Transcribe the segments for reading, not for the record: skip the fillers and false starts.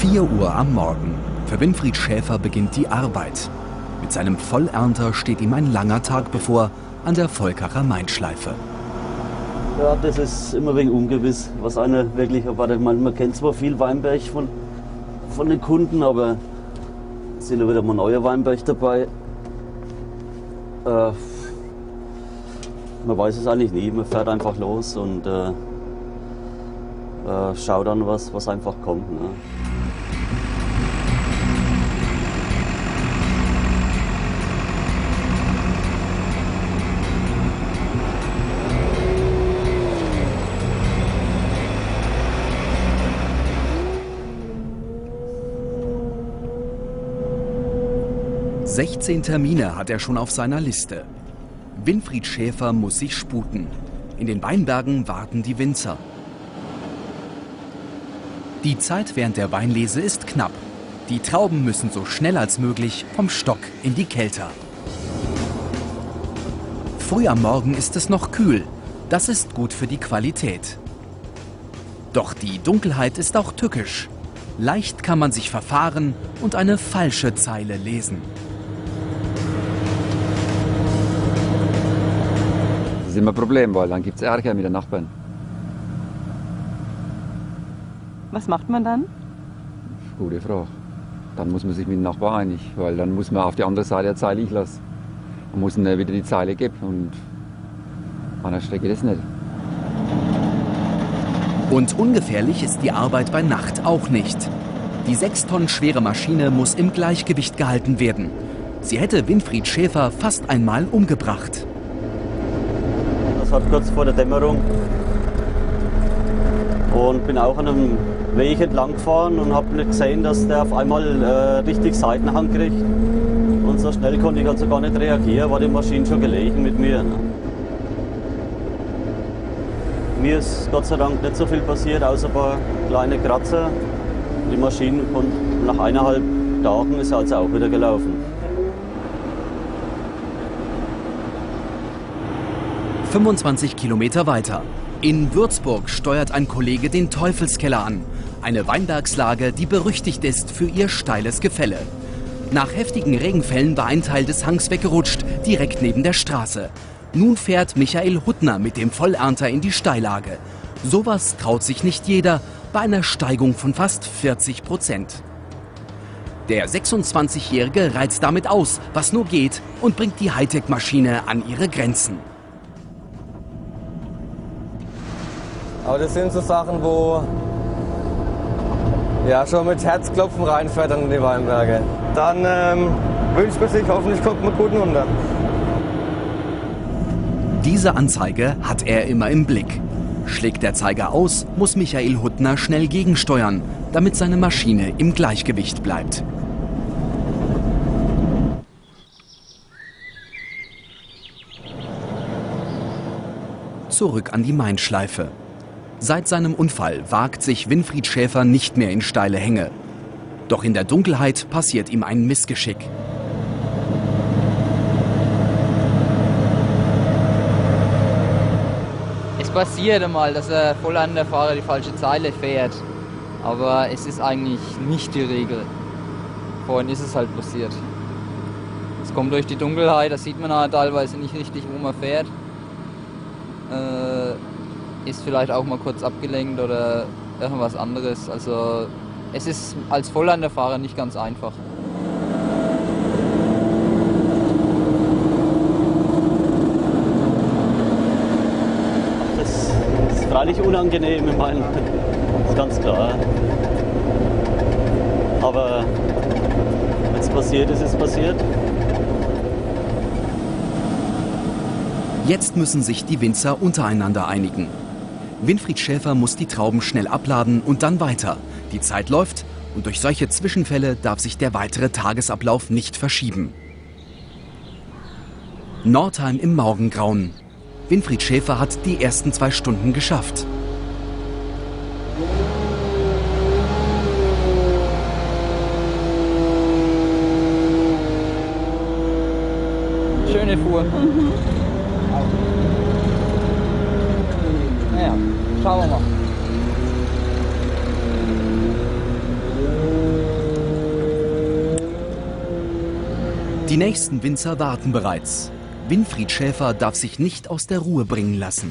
4 Uhr am Morgen. Für Winfried Schäfer beginnt die Arbeit. Mit seinem Vollernter steht ihm ein langer Tag bevor an der Volkacher Mainschleife. Ja, das ist immer ein wenig ungewiss, was einer wirklich erwartet. Man kennt zwar viel Weinberg von den Kunden, aber es sind ja wieder mal neue Weinberg dabei. Man weiß es eigentlich nie, man fährt einfach los und schaut dann, was einfach kommt. Ne? ...16 Termine hat er schon auf seiner Liste. Winfried Schäfer muss sich sputen. In den Weinbergen warten die Winzer. Die Zeit während der Weinlese ist knapp. Die Trauben müssen so schnell als möglich vom Stock in die Kelter. Früh am Morgen ist es noch kühl. Das ist gut für die Qualität. Doch die Dunkelheit ist auch tückisch. Leicht kann man sich verfahren und eine falsche Zeile lesen. Das ist immer ein Problem, weil dann gibt es Ärger mit den Nachbarn. Was macht man dann? Gute Frage. Dann muss man sich mit dem Nachbarn einig, weil dann muss man auf die andere Seite der Zeile lassen. Man muss ihnen wieder die Zeile geben und anders geht das nicht. Und ungefährlich ist die Arbeit bei Nacht auch nicht. Die 6 Tonnen schwere Maschine muss im Gleichgewicht gehalten werden. Sie hätte Winfried Schäfer fast einmal umgebracht. Das war kurz vor der Dämmerung und bin auch an einem Weg entlang gefahren und habe nicht gesehen, dass der auf einmal richtig Seitenhang kriegt. Und so schnell konnte ich also gar nicht reagieren, war die Maschine schon gelegen mit mir. Ne? Mir ist Gott sei Dank nicht so viel passiert, außer ein paar kleine Kratzer. Die Maschine konnte nach 1,5 Tagen ist also auch wieder gelaufen. 25 Kilometer weiter. In Würzburg steuert ein Kollege den Teufelskeller an. Eine Weinbergslage, die berüchtigt ist für ihr steiles Gefälle. Nach heftigen Regenfällen war ein Teil des Hangs weggerutscht, direkt neben der Straße. Nun fährt Michael Huttner mit dem Vollernter in die Steillage. Sowas traut sich nicht jeder bei einer Steigung von fast 40%. Der 26-Jährige reizt damit aus, was nur geht, und bringt die Hightech-Maschine an ihre Grenzen. Aber das sind so Sachen, wo ja schon mit Herzklopfen reinfährt in die Weinberge. Dann wünscht man sich, hoffentlich kommt man gut runter. Diese Anzeige hat er immer im Blick. Schlägt der Zeiger aus, muss Michael Huttner schnell gegensteuern, damit seine Maschine im Gleichgewicht bleibt. Zurück an die Mainschleife. Seit seinem Unfall wagt sich Winfried Schäfer nicht mehr in steile Hänge. Doch in der Dunkelheit passiert ihm ein Missgeschick. Es passiert einmal, dass der Vollernterfahrer die falsche Zeile fährt. Aber es ist eigentlich nicht die Regel. Vorhin ist es halt passiert. Es kommt durch die Dunkelheit, da sieht man halt teilweise nicht richtig, wo man fährt. Ist vielleicht auch mal kurz abgelenkt oder irgendwas anderes. Also es ist als Vollernterfahrer nicht ganz einfach. Das ist freilich unangenehm, ich meine, das ist ganz klar. Aber wenn es passiert ist, ist es passiert. Jetzt müssen sich die Winzer untereinander einigen. Winfried Schäfer muss die Trauben schnell abladen und dann weiter. Die Zeit läuft und durch solche Zwischenfälle darf sich der weitere Tagesablauf nicht verschieben. Nordheim im Morgengrauen. Winfried Schäfer hat die ersten 2 Stunden geschafft. Schöne Fuhr. Naja, schauen wir mal. Die nächsten Winzer warten bereits. Winfried Schäfer darf sich nicht aus der Ruhe bringen lassen.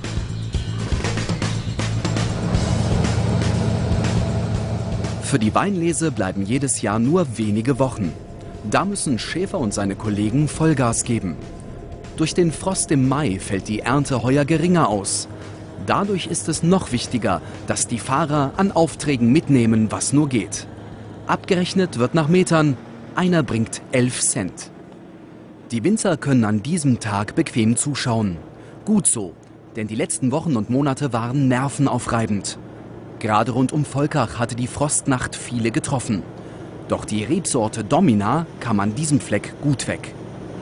Für die Weinlese bleiben jedes Jahr nur wenige Wochen. Da müssen Schäfer und seine Kollegen Vollgas geben. Durch den Frost im Mai fällt die Ernte heuer geringer aus. Dadurch ist es noch wichtiger, dass die Fahrer an Aufträgen mitnehmen, was nur geht. Abgerechnet wird nach Metern, einer bringt 11 Cent. Die Winzer können an diesem Tag bequem zuschauen. Gut so, denn die letzten Wochen und Monate waren nervenaufreibend. Gerade rund um Volkach hatte die Frostnacht viele getroffen. Doch die Rebsorte Domina kam an diesem Fleck gut weg.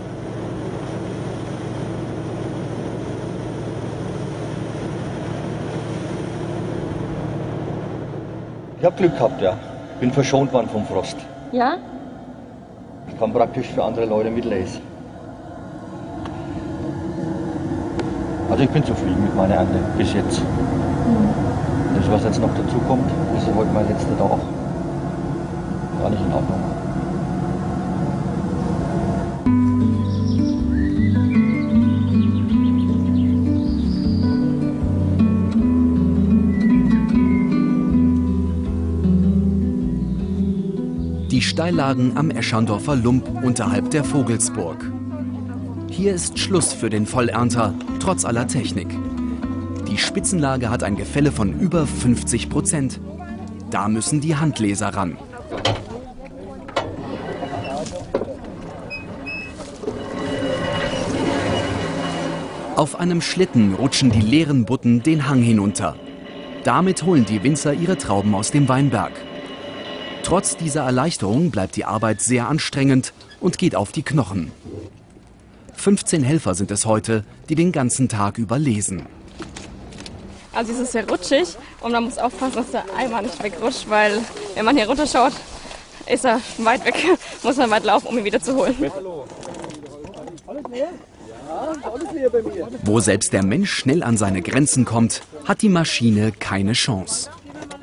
Ich habe Glück gehabt, ja. Bin verschont worden vom Frost. Ja? Ich kann praktisch für andere Leute mitlesen. Also ich bin zufrieden mit meiner Ernte bis jetzt. Das, was jetzt noch dazu kommt, ist ja heute mein letzter Tag. Gar nicht in Ordnung. Die Steillagen am Eschandorfer Lump unterhalb der Vogelsburg. Hier ist Schluss für den Vollernter, trotz aller Technik. Die Spitzenlage hat ein Gefälle von über 50%. Da müssen die Handleser ran. Auf einem Schlitten rutschen die leeren Butten den Hang hinunter. Damit holen die Winzer ihre Trauben aus dem Weinberg. Trotz dieser Erleichterung bleibt die Arbeit sehr anstrengend und geht auf die Knochen. 15 Helfer sind es heute, die den ganzen Tag über lesen. Also es ist sehr rutschig und man muss aufpassen, dass der Eimer nicht wegrutscht, weil wenn man hier runterschaut, ist er weit weg, muss man weit laufen, um ihn wieder zu holen. Wo selbst der Mensch schnell an seine Grenzen kommt, hat die Maschine keine Chance.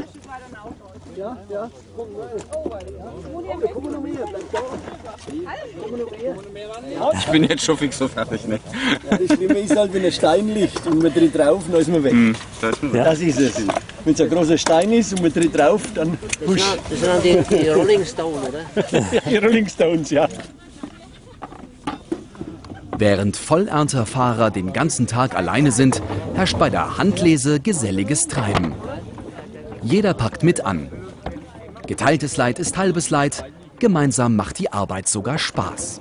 Ich bin jetzt schon fix so fertig. Ne? Ja, das Schlimme ist halt, wenn ein Stein liegt und man tritt drauf, dann ist man weg. Das ist es. Wenn es ein großer Stein ist und man tritt drauf, dann husch. Das sind dann die Rolling Stones, oder? Die Rolling Stones, ja. Während Vollernterfahrer den ganzen Tag alleine sind, herrscht bei der Handlese geselliges Treiben. Jeder packt mit an. Geteiltes Leid ist halbes Leid. Gemeinsam macht die Arbeit sogar Spaß.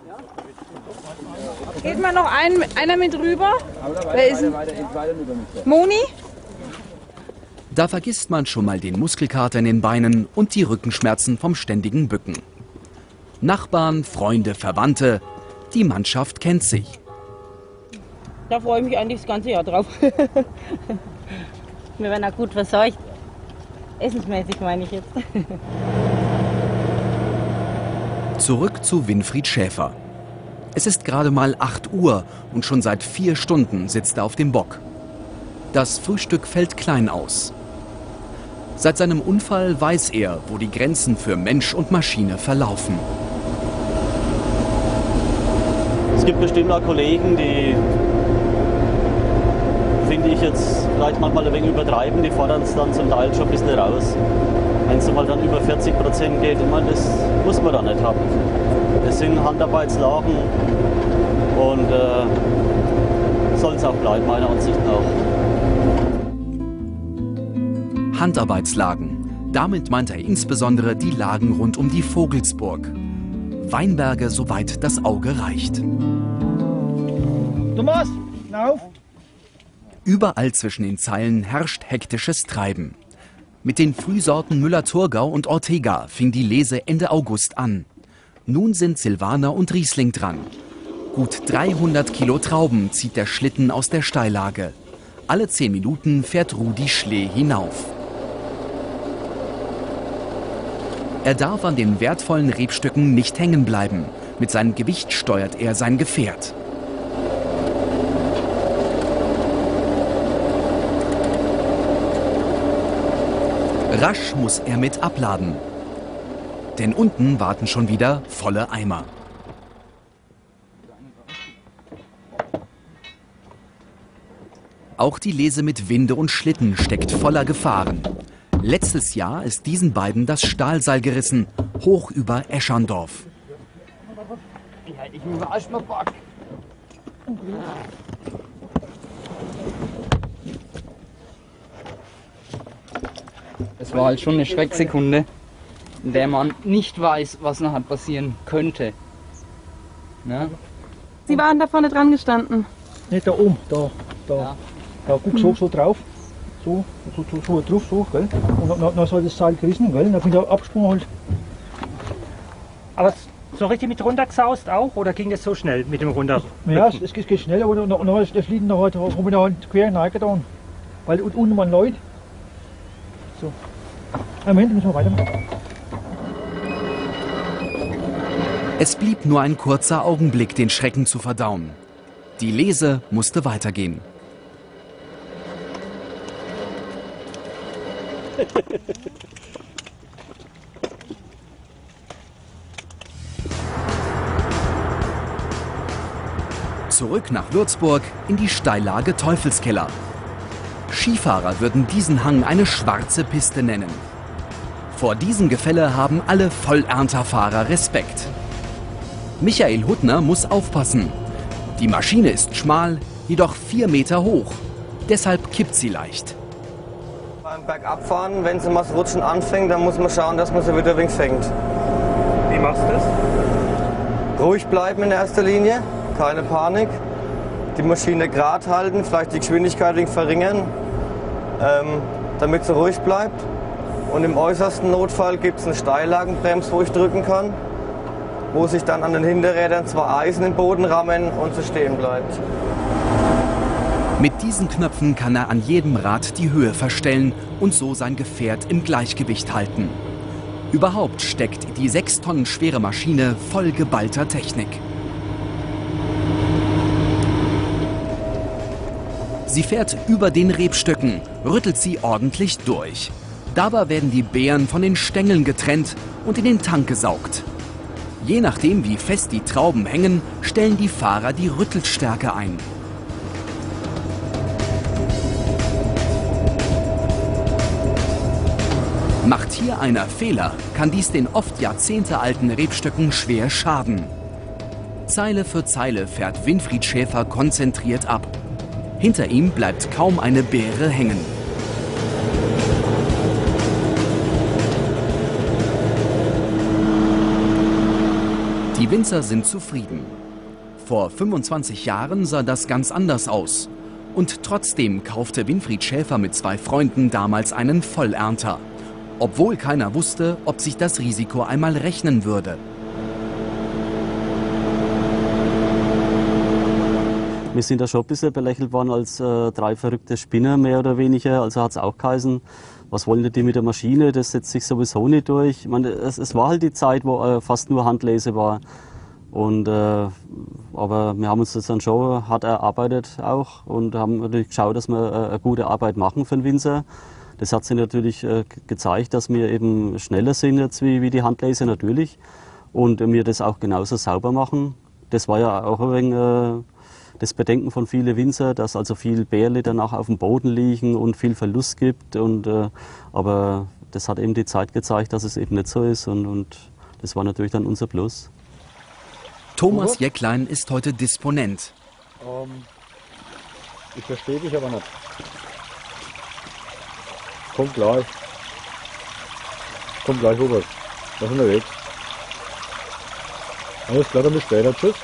Geht mal noch einer mit rüber? Wer ist denn? Moni? Da vergisst man schon mal den Muskelkater in den Beinen und die Rückenschmerzen vom ständigen Bücken. Nachbarn, Freunde, Verwandte, die Mannschaft kennt sich. Da freue ich mich eigentlich das ganze Jahr drauf. Wir werden auch gut versorgt. Essensmäßig meine ich jetzt. Zurück zu Winfried Schäfer. Es ist gerade mal 8 Uhr und schon seit 4 Stunden sitzt er auf dem Bock. Das Frühstück fällt klein aus. Seit seinem Unfall weiß er, wo die Grenzen für Mensch und Maschine verlaufen. Es gibt bestimmt auch Kollegen, die, finde ich jetzt vielleicht manchmal ein wenig übertreiben, die fordern es dann zum Teil schon ein bisschen raus. Wenn es mal dann über 40% geht, ich meine, das muss man da nicht haben. Das sind Handarbeitslagen und soll es auch bleiben, meiner Ansicht nach. Handarbeitslagen. Damit meint er insbesondere die Lagen rund um die Vogelsburg. Weinberge, soweit das Auge reicht. Thomas, lauf! Überall zwischen den Zeilen herrscht hektisches Treiben. Mit den Frühsorten Müller-Thurgau und Ortega fing die Lese Ende August an. Nun sind Silvaner und Riesling dran. Gut 300 Kilo Trauben zieht der Schlitten aus der Steillage. Alle 10 Minuten fährt Rudi Schlee hinauf. Er darf an den wertvollen Rebstücken nicht hängen bleiben. Mit seinem Gewicht steuert er sein Gefährt. Rasch muss er mit abladen. Denn unten warten schon wieder volle Eimer. Auch die Lese mit Winde und Schlitten steckt voller Gefahren. Letztes Jahr ist diesen beiden das Stahlseil gerissen, hoch über Eschandorf. Es war halt schon eine Schrecksekunde, in der man nicht weiß, was nachher passieren könnte. Ne? Sie waren da vorne dran gestanden? Nicht da oben, da. Da guckst du so drauf. So drauf, so, gell? Und dann ist halt das Seil gerissen, gell? Und dann bin ich da abgesprungen halt. Aber so richtig mit runtergesaust auch? Oder ging das so schnell mit dem runter? Ja, es geht schnell, aber dann ist der Fliegen da halt, habe ich da halt quer hineingetan. Weil unten waren Leute. So. Moment, müssen wir weitermachen. Es blieb nur ein kurzer Augenblick, den Schrecken zu verdauen. Die Lese musste weitergehen. Zurück nach Würzburg in die Steillage Teufelskeller. Skifahrer würden diesen Hang eine schwarze Piste nennen. Vor diesem Gefälle haben alle Vollernterfahrer Respekt. Michael Huttner muss aufpassen. Die Maschine ist schmal, jedoch 4 Meter hoch. Deshalb kippt sie leicht. Beim Bergabfahren, wenn sie mal das Rutschen anfängt, dann muss man schauen, dass man sie wieder ein wenig fängt. Wie machst du das? Ruhig bleiben in erster Linie, keine Panik. Die Maschine gerade halten, vielleicht die Geschwindigkeit ein wenig verringern, damit sie ruhig bleibt. Und im äußersten Notfall gibt es eine Steillagenbremse, wo ich drücken kann, wo sich dann an den Hinterrädern 2 Eisen im Boden rammen und sie stehen bleibt. Mit diesen Knöpfen kann er an jedem Rad die Höhe verstellen und so sein Gefährt im Gleichgewicht halten. Überhaupt steckt die 6 Tonnen schwere Maschine voll geballter Technik. Sie fährt über den Rebstöcken, rüttelt sie ordentlich durch. Dabei werden die Beeren von den Stängeln getrennt und in den Tank gesaugt. Je nachdem, wie fest die Trauben hängen, stellen die Fahrer die Rüttelstärke ein. Macht hier einer Fehler, kann dies den oft jahrzehntealten Rebstöcken schwer schaden. Zeile für Zeile fährt Winfried Schäfer konzentriert ab. Hinter ihm bleibt kaum eine Beere hängen. Die Winzer sind zufrieden. Vor 25 Jahren sah das ganz anders aus. Und trotzdem kaufte Winfried Schäfer mit 2 Freunden damals einen Vollernter. Obwohl keiner wusste, ob sich das Risiko einmal rechnen würde. Wir sind da schon ein bisschen belächelt worden als 3 verrückte Spinner, mehr oder weniger. Also hat es auch geheißen, was wollen die mit der Maschine, das setzt sich sowieso nicht durch. Ich meine, es war halt die Zeit, wo fast nur Handlese war. Und, aber wir haben uns das dann schon hart erarbeitet auch und haben natürlich geschaut, dass wir eine gute Arbeit machen für den Winzer. Das hat sich natürlich gezeigt, dass wir eben schneller sind jetzt wie die Handlese natürlich und wir das auch genauso sauber machen. Das war ja auch ein wenig das Bedenken von vielen Winzer, dass also viel Beerle danach auf dem Boden liegen und viel Verlust gibt. Und, aber das hat eben die Zeit gezeigt, dass es eben nicht so ist und das war natürlich dann unser Plus. Thomas Jäcklein ist heute Disponent. Ich verstehe dich aber nicht. Kommt gleich. Kommt gleich, Robert. Wir sind unterwegs. Alles klar, dann bis später. Tschüss.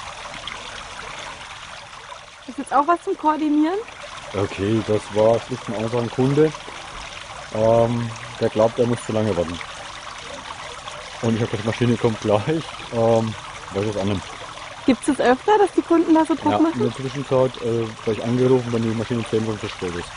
Ist jetzt auch was zum Koordinieren? Okay, das war schlicht und einfach ein Kunde. Der glaubt, er muss zu lange warten. Und ich habe gesagt, die Maschine kommt gleich. Was ist annimmt. Gibt es das öfter, dass die Kunden da so Druck machen? In der Zwischenzeit gleich angerufen, wenn die Maschine 10 Minuten zu spät ist.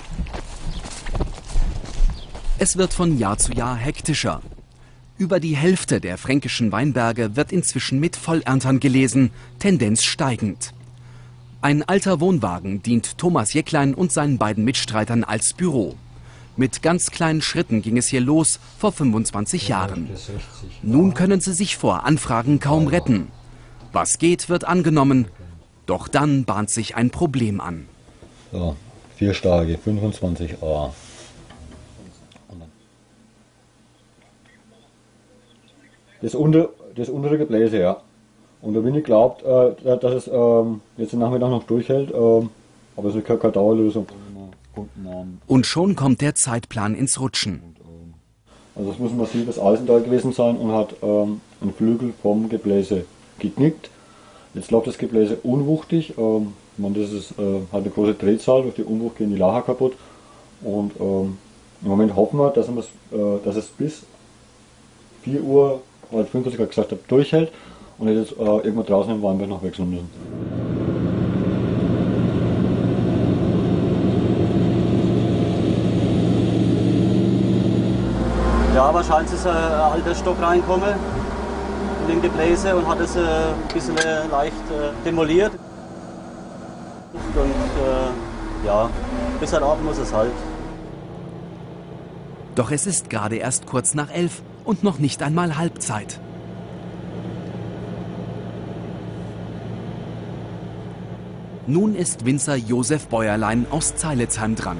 Es wird von Jahr zu Jahr hektischer. Über die Hälfte der fränkischen Weinberge wird inzwischen mit Vollerntern gelesen, Tendenz steigend. Ein alter Wohnwagen dient Thomas Jäcklein und seinen beiden Mitstreitern als Büro. Mit ganz kleinen Schritten ging es hier los vor 25 Jahren. Nun können sie sich vor Anfragen kaum retten. Was geht, wird angenommen. Doch dann bahnt sich ein Problem an. So, 4 starke, 25a. Das untere Gebläse, ja. Und der Winnie glaubt, dass es jetzt den Nachmittag noch durchhält, aber es ist keine Dauerlösung. Und schon kommt der Zeitplan ins Rutschen. Also es muss ein massives Eisenteil gewesen sein und hat einen Flügel vom Gebläse geknickt. Jetzt läuft das Gebläse unwuchtig. Das ist halt eine große Drehzahl, durch die Unwucht gehen die Lacher kaputt. Und im Moment hoffen wir, dass es bis 4 Uhr, weil 45 gesagt habe, durchhält und jetzt irgendwo draußen im Weinberg noch wechseln müssen. Ja, wahrscheinlich ist ein alter Stock reingekommen in den Gebläse und hat es ein bisschen leicht demoliert. Und ja, bis heute Abend muss es halt. Doch es ist gerade erst kurz nach 11 und noch nicht einmal Halbzeit. Nun ist Winzer Josef Bäuerlein aus Zeilitzheim dran.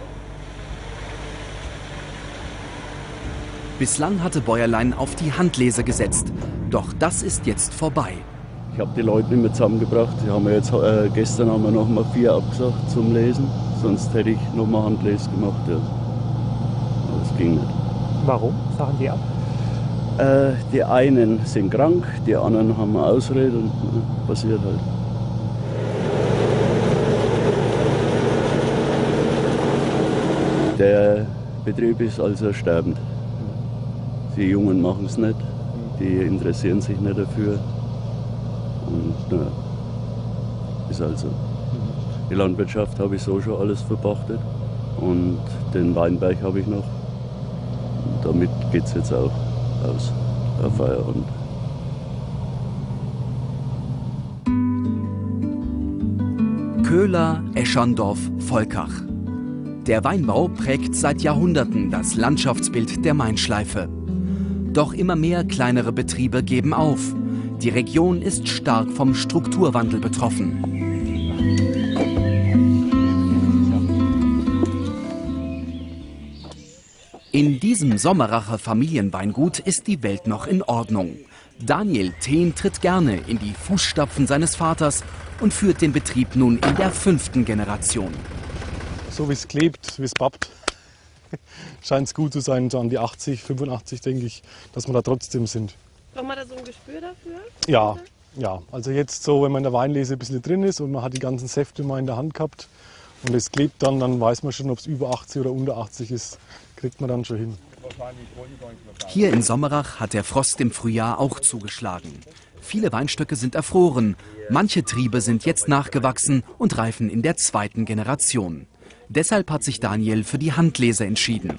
Bislang hatte Bäuerlein auf die Handlese gesetzt, doch das ist jetzt vorbei. Ich habe die Leute nicht mehr zusammengebracht. Gestern haben wir noch mal 4 abgesagt zum Lesen, sonst hätte ich noch mal Handlese gemacht. Ja. Aber das ging nicht. Warum sagen die ab? Die einen sind krank, die anderen haben eine Ausrede und passiert halt. Der Betrieb ist also sterbend. Die Jungen machen es nicht, die interessieren sich nicht dafür. Und ist also. Die Landwirtschaft habe ich so schon alles verpachtet und den Weinberg habe ich noch. Und damit geht es jetzt auch aus auf Feierabend. Köhler, Eschandorf, Volkach. Der Weinbau prägt seit Jahrhunderten das Landschaftsbild der Mainschleife. Doch immer mehr kleinere Betriebe geben auf. Die Region ist stark vom Strukturwandel betroffen. In diesem Sommeracher Familienweingut ist die Welt noch in Ordnung. Daniel Thehn tritt gerne in die Fußstapfen seines Vaters und führt den Betrieb nun in der 5. Generation. So wie es klebt, wie es pappt, scheint es gut zu sein, so an die 80, 85 denke ich, dass wir da trotzdem sind. Braucht man da so ein Gespür dafür? Ja, also jetzt so, wenn man in der Weinlese ein bisschen drin ist und man hat die ganzen Säfte mal in der Hand gehabt und es klebt dann weiß man schon, ob es über 80 oder unter 80 ist, kriegt man dann schon hin. Hier in Sommerach hat der Frost im Frühjahr auch zugeschlagen. Viele Weinstöcke sind erfroren, manche Triebe sind jetzt nachgewachsen und reifen in der 2. Generation. Deshalb hat sich Daniel für die Handlese entschieden.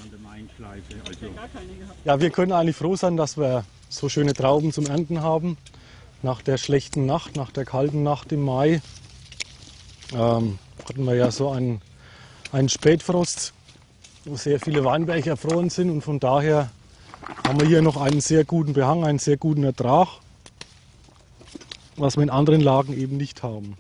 Ja, wir können eigentlich froh sein, dass wir so schöne Trauben zum Ernten haben. Nach der schlechten Nacht, nach der kalten Nacht im Mai, hatten wir ja so einen Spätfrost, wo sehr viele Weinberge erfroren sind. Und von daher haben wir hier noch einen sehr guten Behang, einen sehr guten Ertrag, was wir in anderen Lagen eben nicht haben.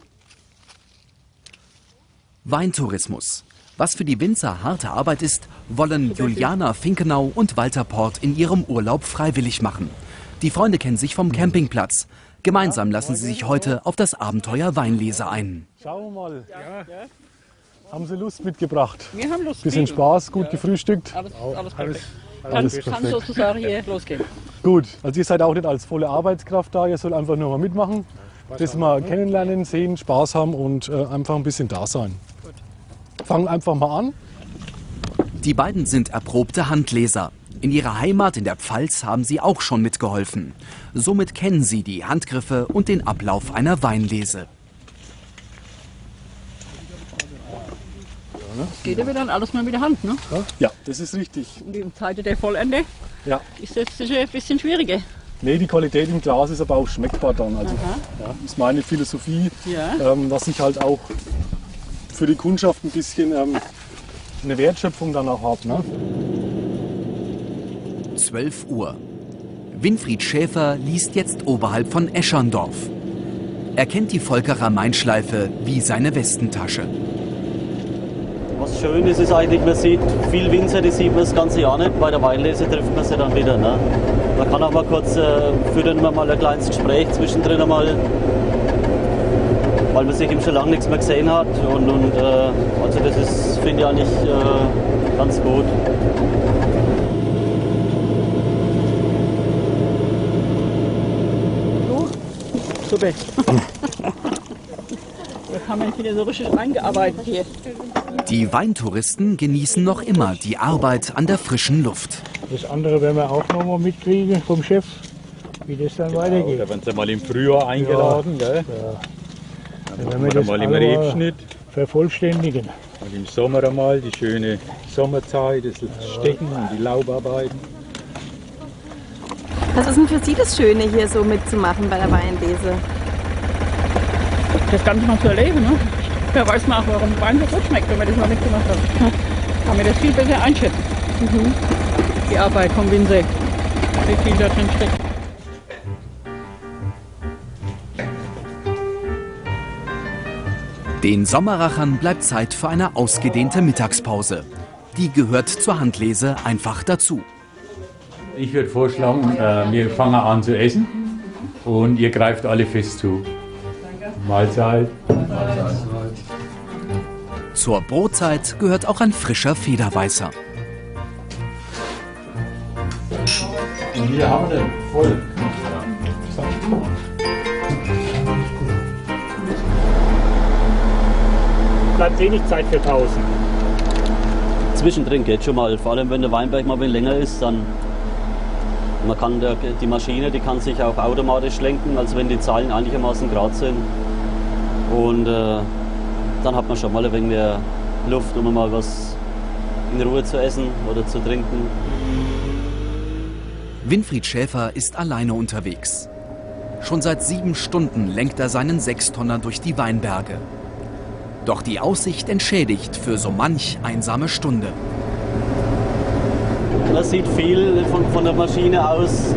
Weintourismus. Was für die Winzer harte Arbeit ist, wollen Juliana Finkenau und Walter Port in ihrem Urlaub freiwillig machen. Die Freunde kennen sich vom Campingplatz. Gemeinsam lassen sie sich heute auf das Abenteuer Weinlese ein. Schauen wir mal. Haben Sie Lust mitgebracht? Wir haben Lust. Bisschen Spaß, gut gefrühstückt. Alles perfekt. Alles Kann perfekt. sozusagen hier losgehen. Gut, also ihr seid auch nicht als volle Arbeitskraft da, ihr sollt einfach nur mal mitmachen, das mal kennenlernen, sehen, Spaß haben und einfach ein bisschen da sein. Fangen einfach mal an. Die beiden sind erprobte Handleser. In ihrer Heimat in der Pfalz haben sie auch schon mitgeholfen. Somit kennen sie die Handgriffe und den Ablauf einer Weinlese. Das geht ja wieder dann alles mal mit der Hand, ne? Ja, das ist richtig. Und in Zeiten der Vollende ist das sicher ein bisschen schwieriger. Nee, die Qualität im Glas ist aber auch schmeckbar dann. Also, das ist meine Philosophie, was ich halt auch für die Kundschaft ein bisschen eine Wertschöpfung dann auch habe. Ne? 12 Uhr. Winfried Schäfer liest jetzt oberhalb von Eschandorf. Er kennt die Volkacher Mainschleife wie seine Westentasche. Was schön ist, ist eigentlich, man sieht viel Winzer, die sieht man das ganze Jahr nicht. Bei der Weinlese trifft man sie dann wieder. Ne? Man kann auch mal kurz, führen wir mal ein kleines Gespräch zwischendrin einmal, weil man sich eben schon lange nichts mehr gesehen hat. Also das ist, finde ich, eigentlich ganz gut. Super. Da haben wir wieder so richtig eingearbeitet hier. Die Weintouristen genießen noch immer die Arbeit an der frischen Luft. Das andere werden wir auch noch mal mitkriegen vom Chef, wie das dann weitergeht. Da werden sie mal im Frühjahr eingeladen, gell? Ja. Dann werden wir das mal im Rebschnitt vervollständigen. Und im Sommer einmal die schöne Sommerzeit, das Stecken und die Laubarbeiten. Was ist denn für Sie das Schöne, hier so mitzumachen bei der Weinlese? Das Ganze noch zu erleben, ne? Wer weiß mal, warum Wein so gut schmeckt, wenn man das mal mitgemacht hat. Kann man das viel besser einschätzen. Die Arbeit vom Winzer, wie viel da drin steckt. Den Sommerrachern bleibt Zeit für eine ausgedehnte Mittagspause. Die gehört zur Handlese einfach dazu. Ich würde vorschlagen, wir fangen an zu essen und ihr greift alle fest zu. Mahlzeit. Zur Brotzeit gehört auch ein frischer Federweißer. Und hier haben wir den voll. Bleibt wenig Zeit für Pausen. Zwischendrin geht schon mal, vor allem wenn der Weinberg mal ein bisschen länger ist, dann man kann die Maschine, die kann sich auch automatisch lenken, also wenn die Zahlen einigermaßen gerade sind. Und dann hat man schon mal ein wenig mehr Luft, um mal was in Ruhe zu essen oder zu trinken. Winfried Schäfer ist alleine unterwegs. Schon seit 7 Stunden lenkt er seinen 6-Tonner durch die Weinberge. Doch die Aussicht entschädigt für so manch einsame Stunde. Man sieht viel von der Maschine aus,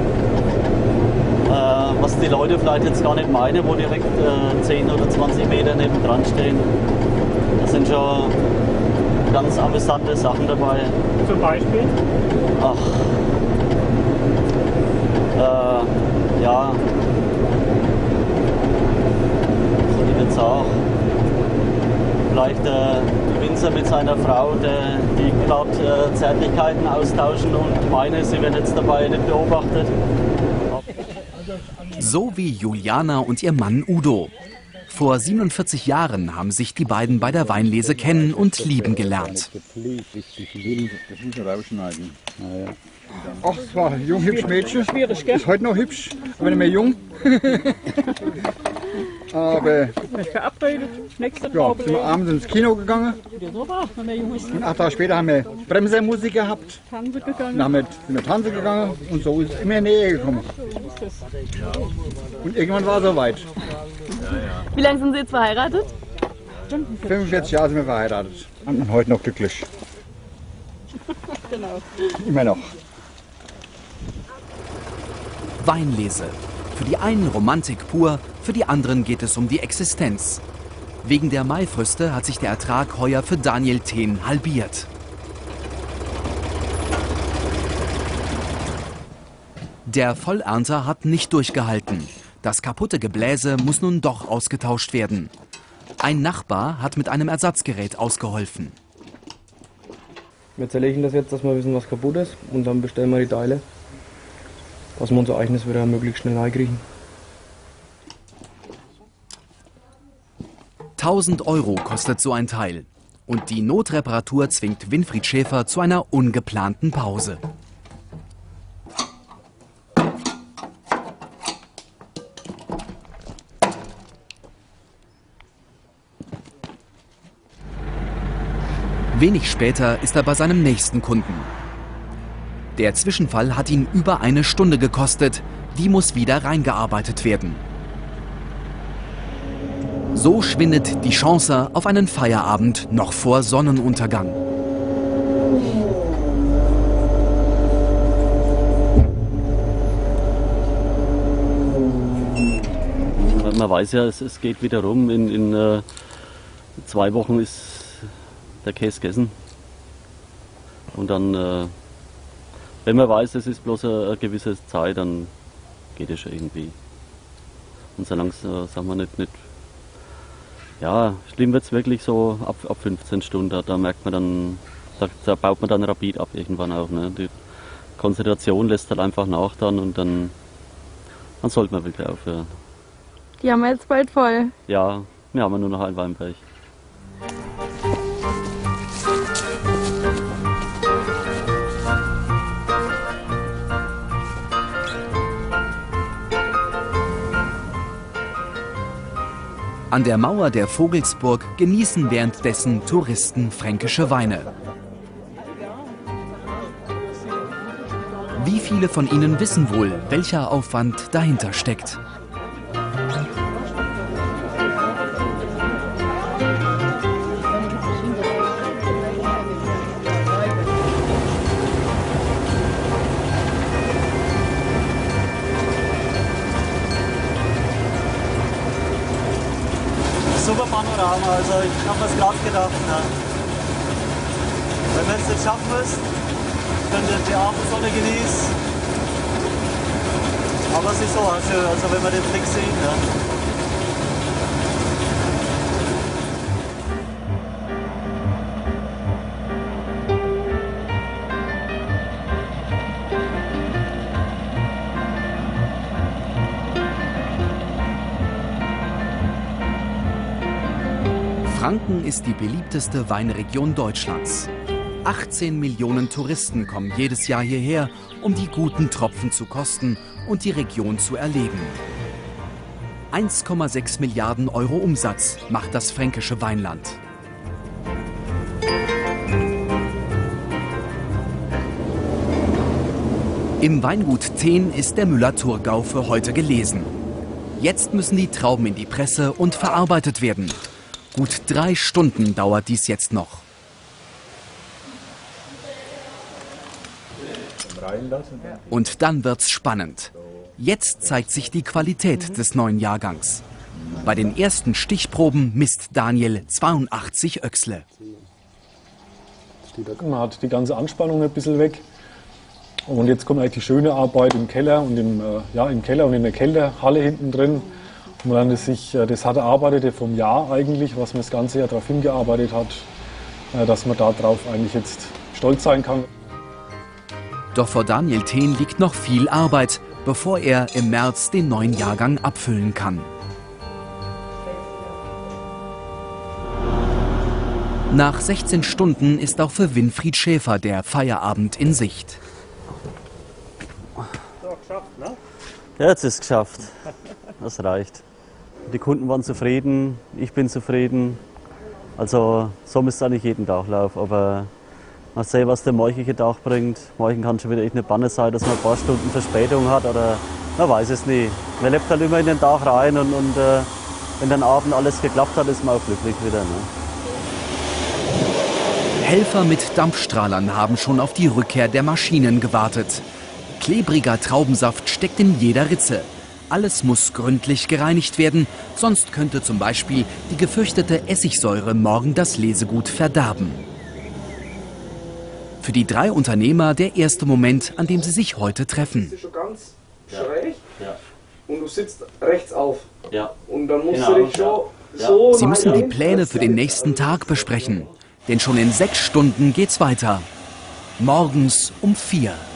was die Leute vielleicht jetzt gar nicht meinen, wo direkt 10 oder 20 Meter nebendran stehen. Da sind schon ganz amüsante Sachen dabei. Zum Beispiel? Ach, ja, was soll ich jetzt auch? Vielleicht der Winzer mit seiner Frau, die gerade Zärtlichkeiten austauschen und meine, sie werden jetzt dabei nicht beobachtet. So wie Juliana und ihr Mann Udo. Vor 47 Jahren haben sich die beiden bei der Weinlese kennen und lieben gelernt. Das muss man rausschneiden. Ach, es war ein jung, hübsches Mädchen. Schwierig, gell? Ist heute noch hübsch, aber nicht mehr jung. Aber verabredet, nächste ja, sind wir abends ins Kino gegangen. Und 8 Tage später haben wir Bremsermusik gehabt. Tanzen gegangen. Dann sind wir tanzen gegangen und so ist es immer näher gekommen. Und irgendwann war es soweit. Wie lange sind Sie jetzt verheiratet? 45 Jahre sind wir verheiratet. Und heute noch glücklich. Genau. Immer noch. Weinlese. Für die einen Romantik pur, für die anderen geht es um die Existenz. Wegen der Maifröste hat sich der Ertrag heuer für Daniel Thehn halbiert. Der Vollernter hat nicht durchgehalten. Das kaputte Gebläse muss nun doch ausgetauscht werden. Ein Nachbar hat mit einem Ersatzgerät ausgeholfen. Wir zerlegen das jetzt, dass wir wissen, was kaputt ist, und dann bestellen wir die Teile, dass wir unser eigenes wieder möglichst schnell reinkriegen. 1.000 € kostet so ein Teil. Und die Notreparatur zwingt Winfried Schäfer zu einer ungeplanten Pause. Wenig später ist er bei seinem nächsten Kunden. Der Zwischenfall hat ihn über 1 Stunde gekostet. Die muss wieder reingearbeitet werden. So schwindet die Chance auf einen Feierabend noch vor Sonnenuntergang. Man weiß ja, es geht wieder rum. In 2 Wochen der Käse gegessen. Und dann, wenn man weiß, es ist bloß eine gewisse Zeit, dann geht es schon irgendwie. Und solange es, sagen wir nicht, ja, schlimm wird es wirklich so ab 15 Stunden, da merkt man dann, da baut man dann rapid ab irgendwann auch. Ne? Die Konzentration lässt halt einfach nach dann und dann sollte man wirklich aufhören. Die haben wir jetzt bald voll. Ja, wir haben nur noch einen Weinberg. An der Mauer der Vogelsburg genießen währenddessen Touristen fränkische Weine. Wie viele von ihnen wissen wohl, welcher Aufwand dahinter steckt? Super Panorama, also ich habe mir's gerade gedacht. Ne? Wenn wir es jetzt schaffen müssen, könnt ihr die Abendsonne genießen. Aber es ist so schön, also wenn man den Blick sieht. Ne? Franken ist die beliebteste Weinregion Deutschlands. 18 Millionen Touristen kommen jedes Jahr hierher, um die guten Tropfen zu kosten und die Region zu erleben. 1,6 Milliarden Euro Umsatz macht das fränkische Weinland. Im Weingut Thehn ist der Müller-Thurgau für heute gelesen. Jetzt müssen die Trauben in die Presse und verarbeitet werden. Gut 3 Stunden dauert dies jetzt noch. Und dann wird's spannend. Jetzt zeigt sich die Qualität des neuen Jahrgangs. Bei den ersten Stichproben misst Daniel 82 Öchsle. Man hat die ganze Anspannung ein bisschen weg. Und jetzt kommt eigentlich die schöne Arbeit im Keller und im Keller und in der Kälterhalle hinten drin. Und dann das hart erarbeitete vom Jahr eigentlich, was man das ganze Jahr darauf hingearbeitet hat, dass man darauf eigentlich jetzt stolz sein kann. Doch vor Daniel Thehn liegt noch viel Arbeit, bevor er im März den neuen Jahrgang abfüllen kann. Nach 16 Stunden ist auch für Winfried Schäfer der Feierabend in Sicht. So, geschafft, ne? Ja, jetzt ist es geschafft. Das reicht. Die Kunden waren zufrieden, ich bin zufrieden. Also so müsste es eigentlich jeden Tag laufen. Aber mal sehen, was der morgige Tag bringt. Morgen kann schon wieder echt eine Banne sein, dass man ein paar Stunden Verspätung hat. Oder man weiß es nie. Man lebt halt immer in den Tag rein und wenn dann Abend alles geklappt hat, ist man auch glücklich wieder. Ne? Helfer mit Dampfstrahlern haben schon auf die Rückkehr der Maschinen gewartet. Klebriger Traubensaft steckt in jeder Ritze. Alles muss gründlich gereinigt werden, sonst könnte zum Beispiel die gefürchtete Essigsäure morgen das Lesegut verderben. Für die 3 Unternehmer der erste Moment, an dem sie sich heute treffen. Du bist schon ganz schräg und du sitzt rechts auf. Ja. Und dann musst du dich schon so... Sie müssen die Pläne für den nächsten Tag besprechen. Denn schon in 6 Stunden geht's weiter. Morgens um 4.